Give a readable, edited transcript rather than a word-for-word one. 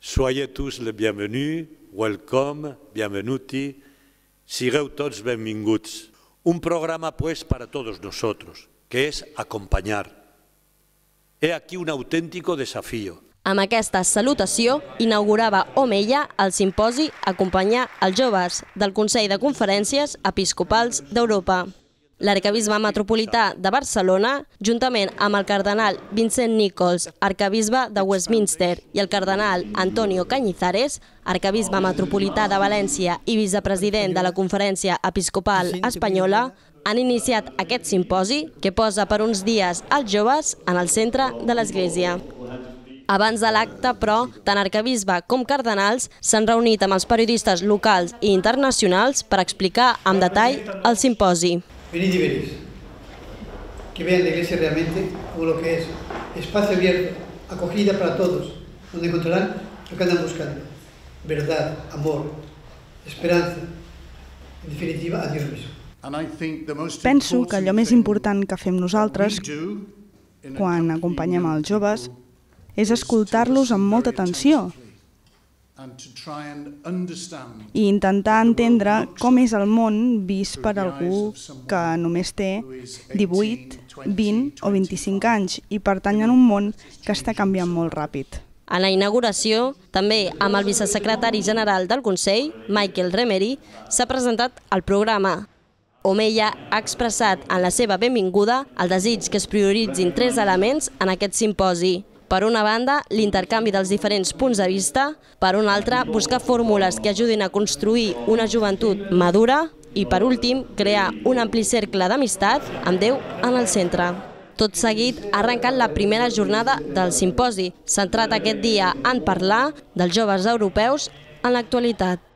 Soyez tous les bienvenus, welcome, bienvenuti, sigueu tots benvinguts. Un programa pues para todos nosotros, que es acompañar. He aquí un auténtico desafío. Amb aquesta salutació inaugurava Omeia el simposi Acompanyar els joves del Consell de Conferències Episcopals d'Europa. L'arquebisbe metropolità de Barcelona, juntament amb el cardenal Vincent Nichols, arquebisbe de Westminster, i el cardenal Antonio Cañizares, arquebisbe metropolità de València i vicepresident de la Conferència Episcopal Espanyola, han iniciat aquest simposi que posa per uns dies els joves en el centre de l'Església. Abans de l'acte, però, tant arquebisbe com cardenals s'han reunit amb els periodistes locals i internacionals per explicar amb detall el simposi. Venid y veréis, que vean la Iglesia realmente como lo que es, espacio abierto, acogida para todos, donde encontrarán lo que andan buscando, verdad, amor, esperanza, en definitiva, a Dios mismo. Penso que allò més important que fem nosaltres quan acompanyem els joves és escoltar-los amb molta atenció i intentar entendre com és el món vist per algú que només té 18, 20 o 25 anys i pertany a un món que està canviant molt ràpid. A la inauguració, també amb el vicesecretari general del Consell, Michael Remery, s'ha presentat el programa. Omeia ha expressat en la seva benvinguda el desig que es prioritzin 3 elements en aquest simposi. Per una banda, l'intercanvi dels diferents punts de vista, per una altra, buscar fórmules que ajudin a construir una joventut madura i, per últim, crear un ampli cercle d'amistat amb Déu en el centre. Tot seguit ha arrencat la primera jornada del simposi, centrat aquest dia en parlar dels joves europeus en l'actualitat.